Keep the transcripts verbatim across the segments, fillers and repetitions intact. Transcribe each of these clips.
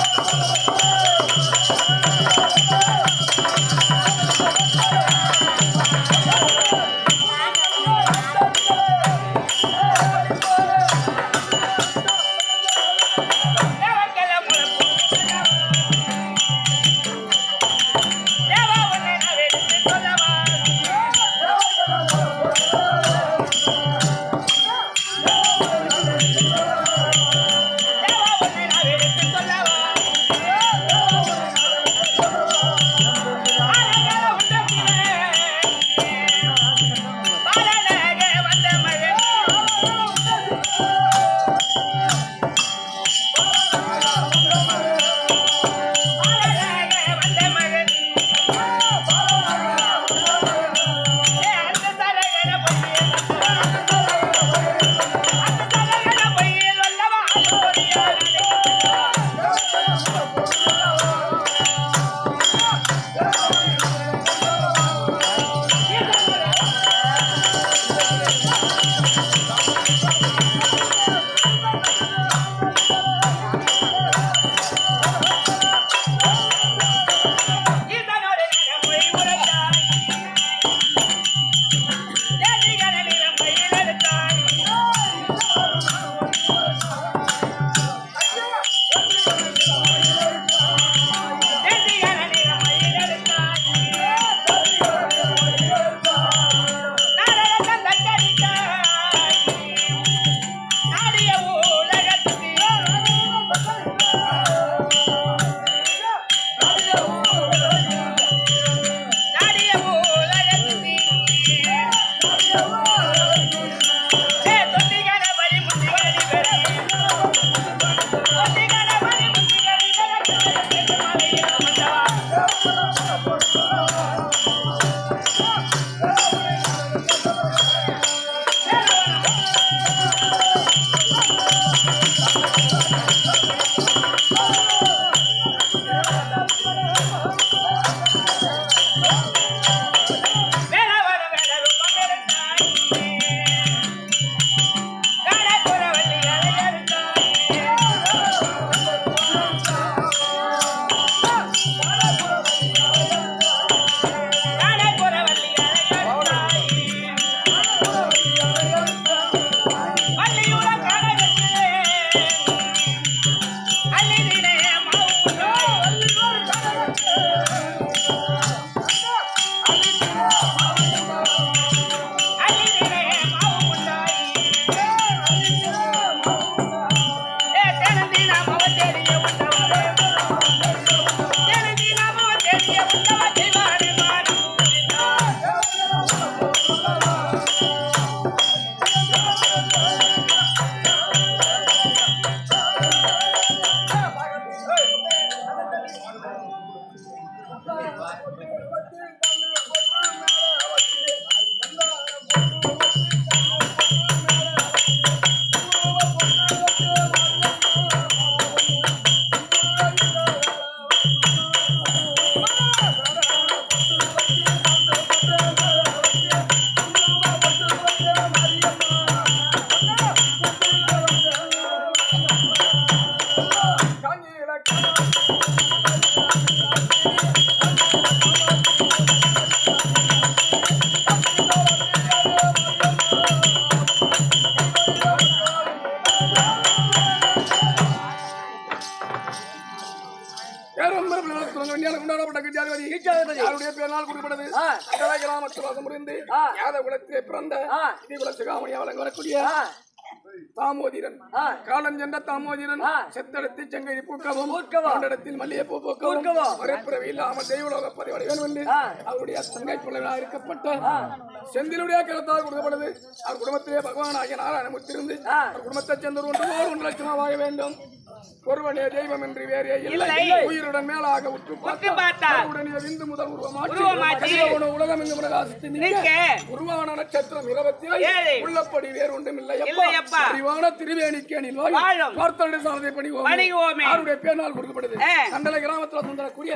தாமோதிரன் காலம் சென்ற தாமோதிரன் செத்தடத்தில் செங்கை பூக்கவும் இடத்தில் மல்லிகை பூ பூக்கவும் மறுபிறவி இல்லாமல் தெய்வலோக பதிவடை வேண்டும் என்று அவருடைய தங்கை பிள்ளைகளாக இருக்கப்பட்ட செந்திலுடைய கருத்தாக கொடுக்கப்படுது. அவர் குடும்பத்திலே பகவான் ஆகிய நாராயணமூர்த்தி இருந்து அவர் குடும்பத்தை சேர்ந்த ஒன்று ஒன்று லட்சமாவாக வேண்டும். ஒருவனே தெய்வம் என்று வேறே இல்லை. உயிருடன் மேலாக உற்று பார்த்தார் விந்து முதல் உருவமாற்றி உலகம் எங்கு பிரகாசித்து உருவான நட்சத்திரம் இருபத்தி உள்ளப்படி வேறு ஒன்றும் இல்லை. அறிவான திருவேணிக்கேணில் பார்த்தனுடைய சாதனை பணிவோமே அவருடைய பேனால் கொடுக்கப்படுது. கண்டலை கிராமத்தில் சுந்தரக்கூடிய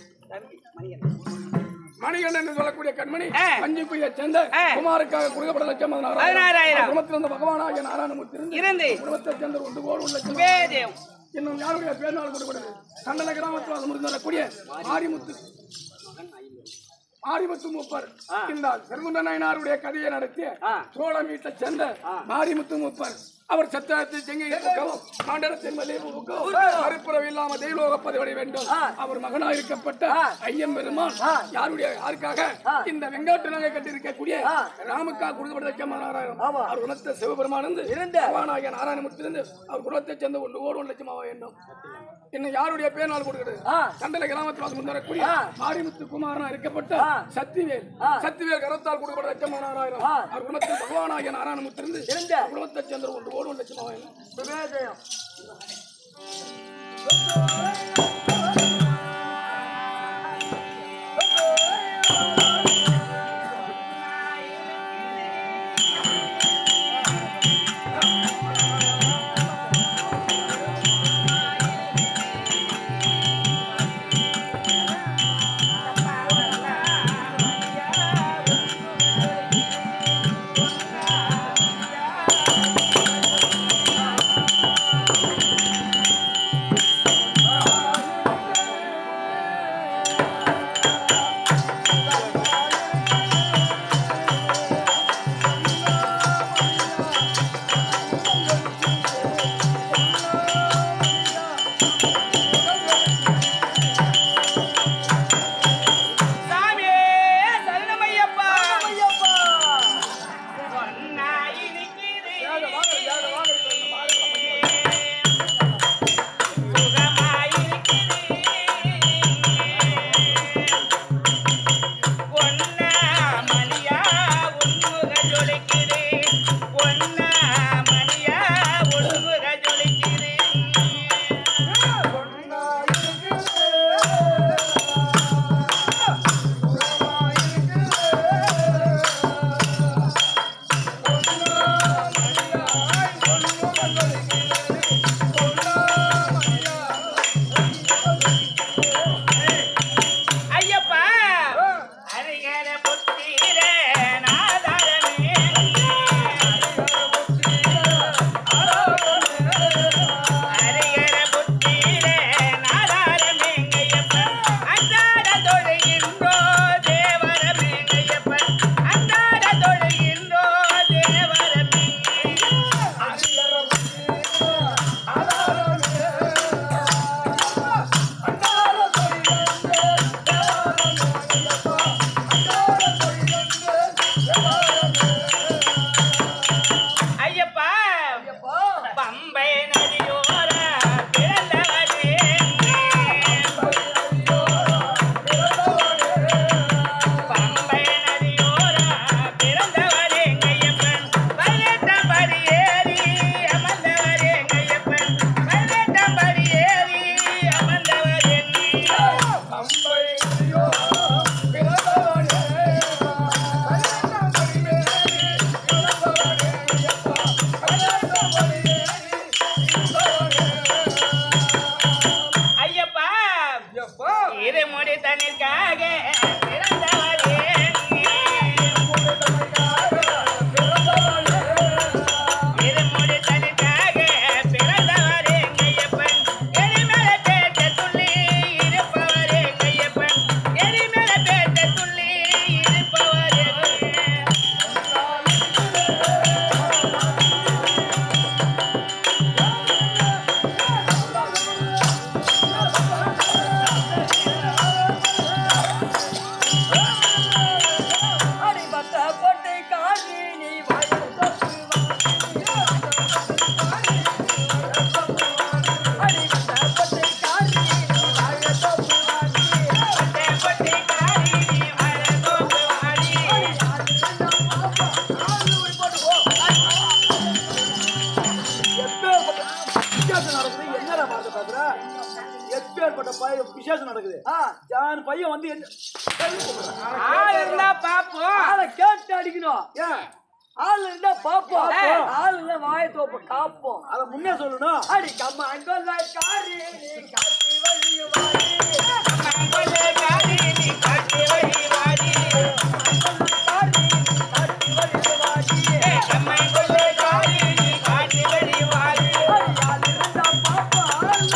மணிகண்டன் என்று சொல்லக்கூடிய கண்மணி பஞ்சுக்குயை சேர்ந்த குமாருக்காக கொடுக்கப்பட்ட லட்சம் குடும்பத்தில் இருந்த பகவானாகிய நாராயணமூர்த்தி இருந்து குடும்பத்தை சேர்ந்த ஒன்று கோடி உள்ள இன்னும் யாருடைய பேர்நாள் கொடுக்கிறது கண்டன கிராமத்தில் முடிந்தக்கூடிய மாரிமுத்து மாரிமுத்து மூப்பர் இந்த செல்குண்ட நாயனாருடைய கதையை நடத்திய சோழ வீட்டை சேர்ந்த மாரிமுத்து மூப்பர் அவர் சத்திரத்தில் செங்கை மாண்டனத்தின் மறுப்புறவு இல்லாம தெய்வலோக பதிவடை வேண்டும். அவர் மகனாயிருக்கப்பட்ட ஐயன் பெருமான் யாருடைய யாருக்காக இந்த வெங்காட்டு நகை கட்டியிருக்கக்கூடிய ராமுக்கா கொடுக்கப்பட்ட நாராயணம் அவர் குணத்தை சிவபெருமான் இருந்த நாராயணமூர்த்திலிருந்து அவர் குணத்தை சேர்ந்த ஒன்று கோடி ஒன்று லட்சமாக வேண்டும். இன்னும் யாருடைய பேர்நாள் கொடுக்கிறது கண்டல கிராமத்தில் முன்னரக்கூடிய மாரிமுத்து குமாரனா இருக்கப்பட்ட சத்திவேல் சத்திவேல் கரத்தால் கொடுக்கப்பட்ட லட்சமான நாராயணம் அவர் குணத்தில் பகவானாகிய நாராயணமூர்த்திலிருந்து இருந்த குணத்தை சேர்ந்த ஒன்று கோடி ஒன்று லட்சமாக வேண்டும். விசேஷம் நடக்குது. ஜான் பையன் வந்து ஆள் இருந்தா பாப்போம், ஆளை கேட்டு அடிக்கணும். ஆள் இருந்தா பாப்போம், ஆள் இருந்தா வாயை தோப்ப காப்போம். அதை முன்னே சொல்லணும். அடி கம்மா அங்கொல்ல காரி நீ காட்டி வழி வாடி, அங்கொல்ல காரி நீ காட்டி வழி வாடி, காரி காட்டி வழி வாடி, அங்கொல்ல காரி நீ காட்டி வழி வாடி. ஆள் இருந்தா பாப்போம், ஆள்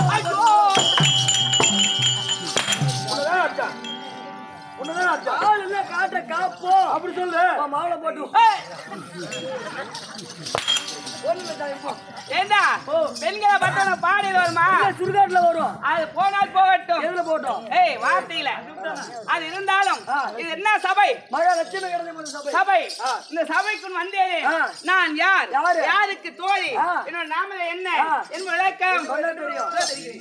ஆள் இல்ல காட்ட காப்போம் அப்படி சொல்லு. மாலை போட்டு ஏண்டா பெண்களை பட்ட பாடியில் வருமா? சுடுகாட்டுல வரும். அது போனால் போகட்டும். எதுல போட்டோம்? ஏய் வார்த்தையில அது இருந்தாலும் இது என்ன சபை? மகாலட்சுமி கடந்த சபை. சபை. இந்த சபைக்குள் வந்தேனே நான் யார்? யாருக்கு தோழி? என்னோட நாம என்ன? என் விளக்கம் தெரியும்.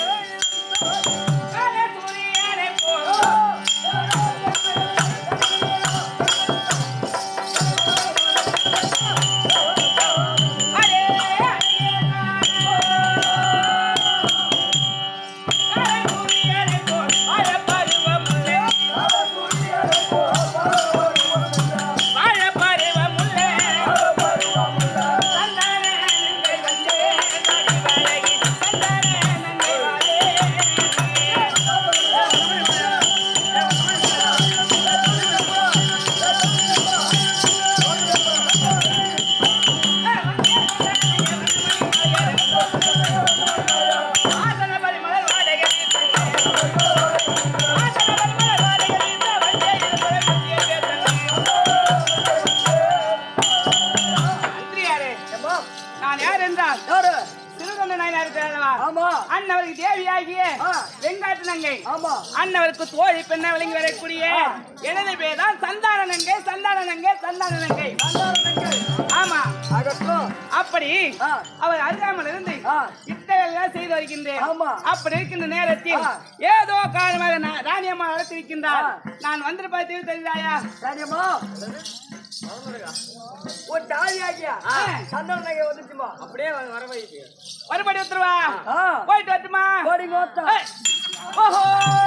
அண்ணவருக்கு தேவியாகிய வெங்காட்டு நங்கை, அண்ணவருக்கு தோழி பெண்ணை விளங்கி வரக்கூடிய எனது பேர் தான் சந்தான நங்கை. சந்தான நங்கை சந்தான நங்கை ஆமா. அப்படி அவர் அருகாமல் இருந்து இத்தகைய செய்து வருகின்றேன். அப்படி இருக்கின்ற நேரத்தில் ஏதோ காரணமாக ராணியம்மா அழைத்திருக்கின்றார். நான் வந்திருப்பது தெரியாயா? ராணியம்மா ஒரு தாலியாகியா சந்தான நங்கை வந்துச்சுமா. அப்படியே வர வைக்கு மறுபடி உத்தரவா போயிட்டு வரட்டுமா? ஓஹோ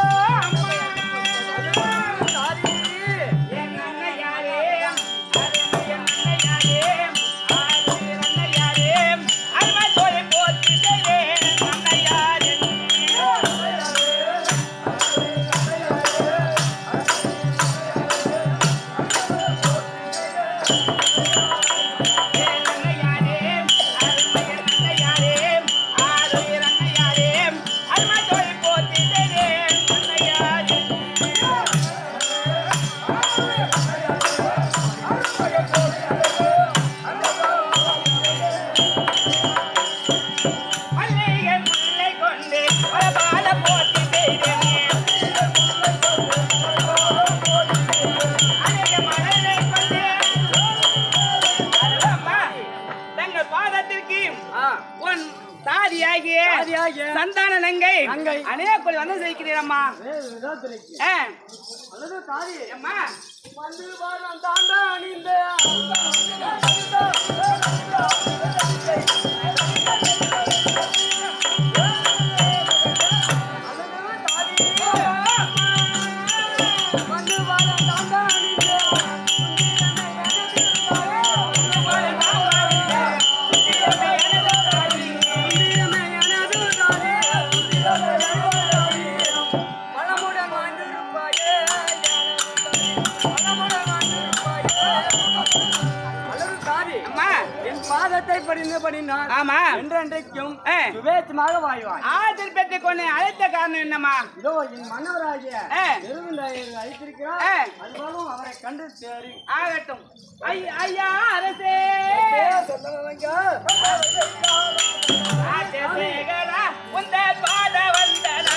சந்தான நங்கை அநேக கோடி வந்து செய்கிறீரம்மா. ஆமா என்றென்றைக்கும் விவேகமாக வாழ்வாய். ஆதில் பெற்ற கொண்டு அழைத்த காரணம் என்னம்மா? இதோ என் மன்னவராகிய அழைத்திருக்கிறார். அதுபோலும் அவரை கண்டு சரி ஆகட்டும். ஐயா அரசே உந்த பாத வந்தனா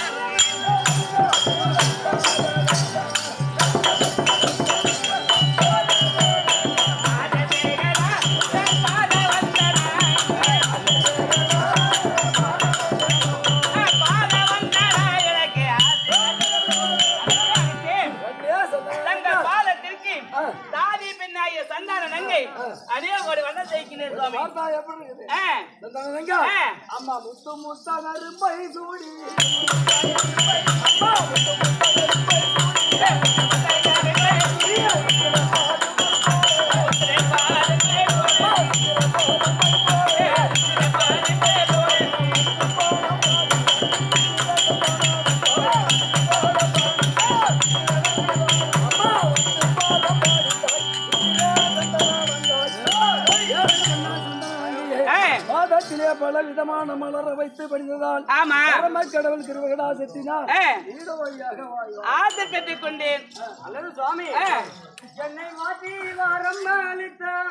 சந்தான நங்கை அடியோடு வந்த செய்கிறேன் சுவாமி. அம்மா முத்து முத்தா நரும்பை சூடி பலல் விதமான மலர வைத்து படிந்ததால் ஆமா கடவுள் கிருபகடாசத்தினால் ஆசை பெற்றுக் கொண்டேன். அல்லது சுவாமி என்னை மாற்றி வாரம் அளித்தார்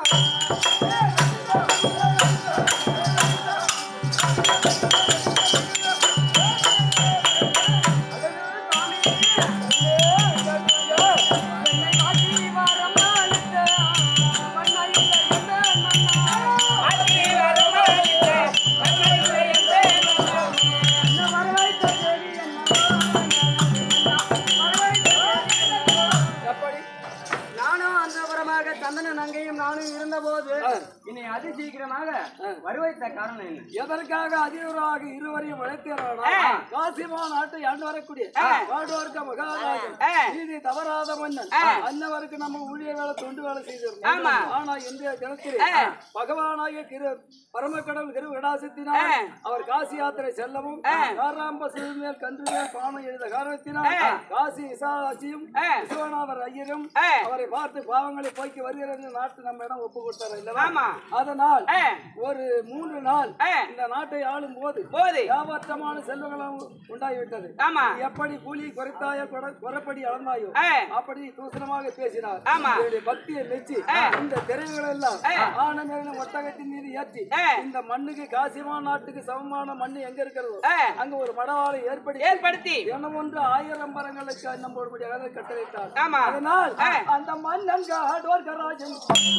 இனி அதி சீக்கிரமாக வருவைத்த காரணம் என்ன? எதற்காக அதிகராக இருவரையும் வளர்க்கிறாரா? காசிமா நாட்டை ஆண்டு வரக்கூடிய பாடுவார்க்க மகாராஜன் நீதி தவறாத மன்னன் அன்னவருக்கு நம்ம ஊழிய வேலை தொண்டு வேலை செய்திருந்தோம். ஆனா இன்றைய தினத்தில் பகவானாகிய கிரு பரம கடவுள் கிரு விடாசத்தினால் அவர் காசி யாத்திரை செல்லவும் காராம்ப சிறுமேல் கன்று மேல் பானை எழுத காரணத்தினால் காசி விசாலாசியும் விஸ்வநாதர் ஐயரும் அவரை பார்த்து பாவங்களை போக்கி வருகிறது நாட்டு நம்ம இடம் ஒப்பு கொடுத்தார் இல்லவா? அதனால் ஒரு மூன்று நாள் இந்த நாட்டை ஆளும் போது ஏமாற்றமான செல்வங்களும் உண்டாகிவிட்டது. எப்படி கூலி குறைத்தாயோ குறைப்படி அளந்தாயோ அப்படி தூசணமாக பேசினார். பக்தியை மெச்சி இந்த திரைகள் எல்லாம் ஆனமேலும் ஒட்டகத்தின் மீது ஏற்றி இந்த மண்ணுக்கு காசிமா நாட்டுக்கு சமமான மண்ணு எங்க இருக்கிறதோ அங்க ஒரு மடவாளை ஏற்படுத்தி ஏற்படுத்தி தினம் ஒன்று ஆயிரம் மரங்களுக்கு அன்னம் போடும்படியாக கட்டளையிட்டார். அதனால் அந்த மன்னன் காடோர்கராஜன்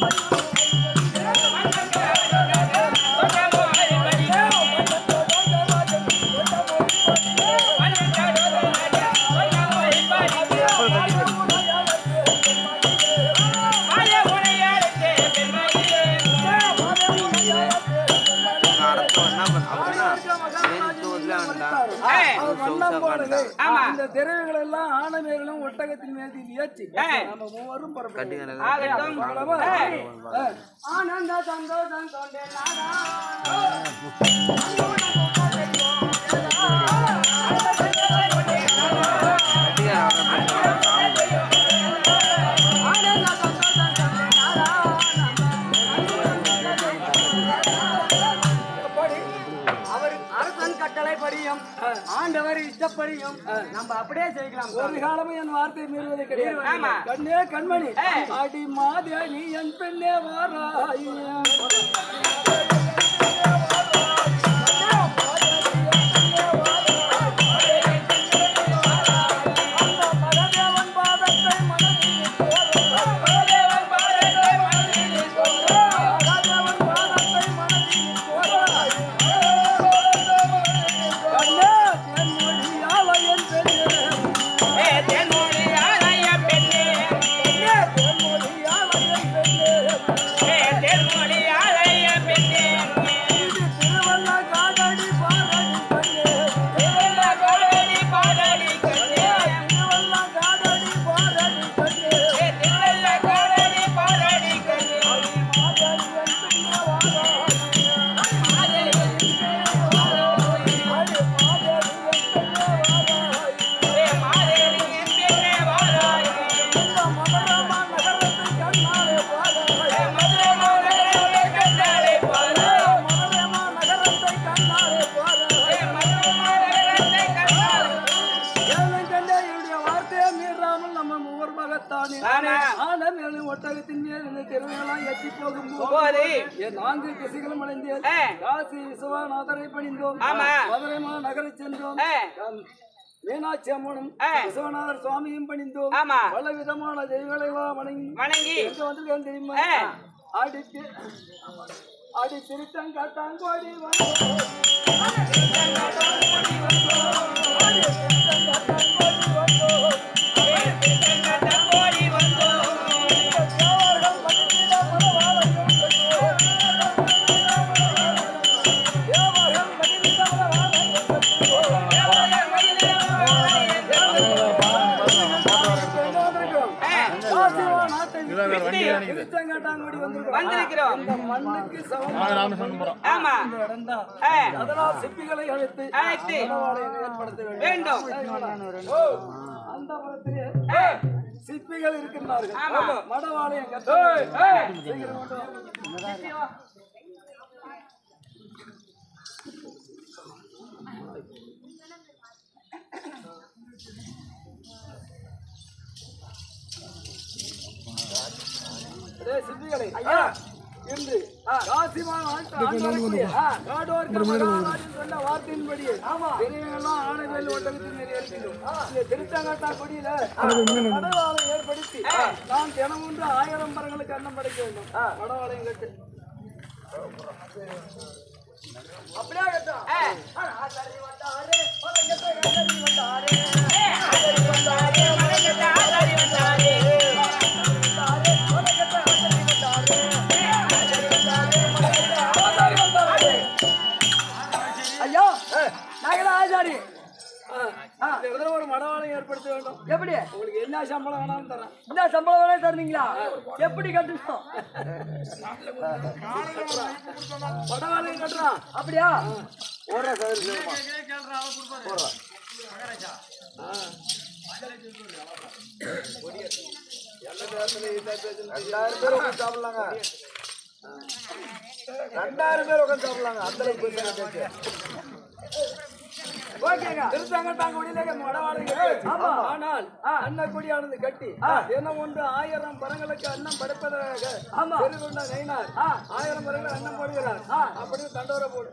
இந்த திரைகள் எல்லாம் ஆனமேலும் ஒட்டகத்தின் மீது ஏற்றி நம்ம மூவரும் ஆனந்த சந்தோஷம் கொண்டே ஆண்டவர் இஷ்டப்படியும் நம்ம அப்படியே செய்யலாம். ஒரு காலமும் என் வார்த்தை மீறுவது கிடையாது. கண்ணே கண்மணி அடி மாதே நீ என் பெண்ணே வாராய் நான்கு திசைகளும் அடைந்தேன். காசி விஸ்வநாதரை பணிந்தோம். மதுரை நகரை சென்றோம். மீனாட்சி அம்மனும் விஸ்வநாதர் சுவாமியும் பணிந்தோம். பல விதமான தெய்வங்களை வணங்கி வணங்கி எங்க வந்திருக்கேன் தெரியுமா? அடித்து அடி திருத்தங்காட்டாங்கோடி சிப்பிகளை அழைத்து ஏற்படுத்த வேண்டும். அந்த சிப்பிகள் இருக்கின்றார்கள். மடவாளையம் கட்ட சித்திகளை ஐயா இன்று காசிமான் சொன்ன வார்த்தையின்படி பெரியவெல்லாம் ஆணைகள் ஒட்டகத்தில் திருச்சங்கட்டா கொடியில மடவாளம் ஏற்படுத்தி நான் தினம் ஒன்று ஆயிரம் மரங்களுக்கு அன்னம் படைக்க வேண்டும். மடவாளையம் கட்டு அப்படியே கட்டும். ஐயா நாங்களாம் ஆச்சாரி ஒரு மடவாளம் ஏற்படுத்த வேண்டும். எப்படி உங்களுக்கு என்ன சம்பளம் வேணாலும் தரேன். என்ன சம்பளம் வேணாலும் தருவீங்களா? எப்படி கட்டணும்? மடவாளையம் கட்டுறான் அப்படியா? ஓடுறா ரெண்டாயிரம் பேர் உட்காந்து சாப்பிடலாங்க. ரெண்டாயிரம் பேர் உட்காந்து சாப்பிடலாங்க. அந்த அளவுக்கு ஆனால் அன்ன கொடியானது கட்டி தினம் ஒன்று ஆயிரம் பரங்களுக்கு அன்னம் படைப்பதாக நைனார் ஆயிரம் பரங்கள் அன்னம் போடுகிறார். அப்படி தண்டோர போடு.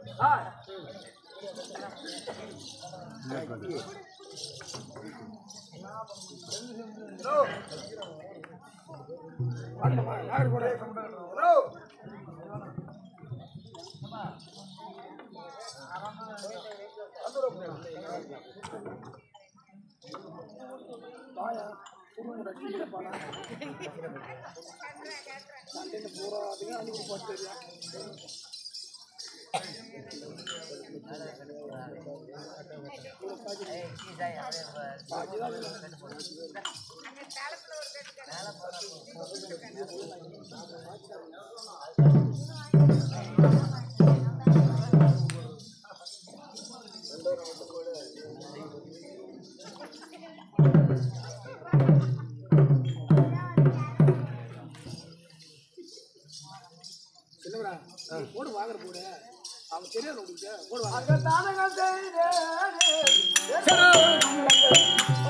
போடு வாங்குற போடு அவங்க தெரியாது உங்களுக்கு போடு வாங்க